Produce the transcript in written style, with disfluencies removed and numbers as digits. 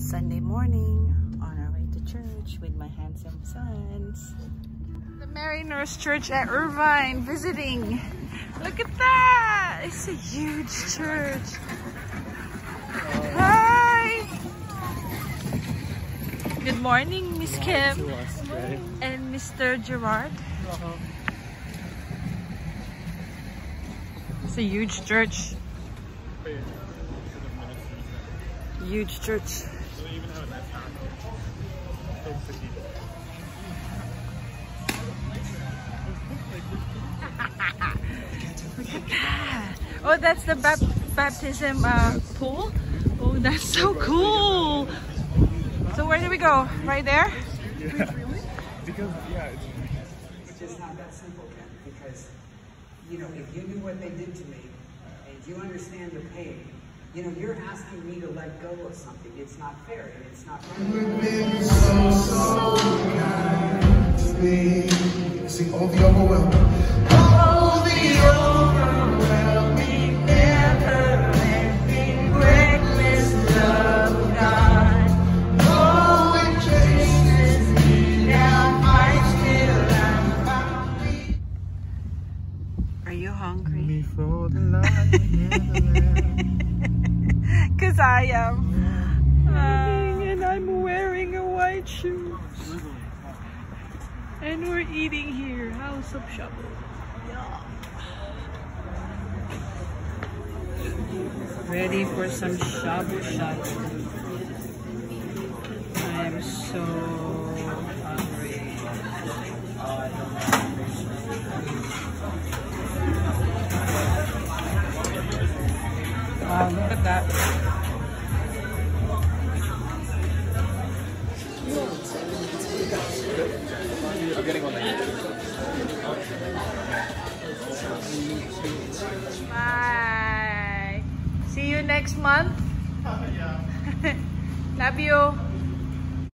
Sunday morning on our way to church with my handsome sons. The Mariners Church at Irvine visiting. Look at that! It's a huge church. Hi! Good morning, Miss Kim and Mr. Gerard. It's a huge church. Huge church. Look at that. Oh, that's the baptism pool. Oh, that's so cool. So where do we go? Right there? Yeah. Because, yeah. It's just not that simple, Ken. Because, you know, if you knew what they did to me, and you understand the pain, you know, you're asking me to let go of something. It's not fair, and it's not right. You've been so kind to me. See, all the overwhelming. All the overwhelming, never-ending, reckless love of God. Oh, it chases me down, fights till I'm found. Are you hungry? Before the light Because I am. And I'm wearing a white shoe. And we're eating here. House of Shabu. Yeah. Ready for some shabu shabu. I am so hungry. Wow, look at that. I'm getting on that. Bye. See you next month. Love you.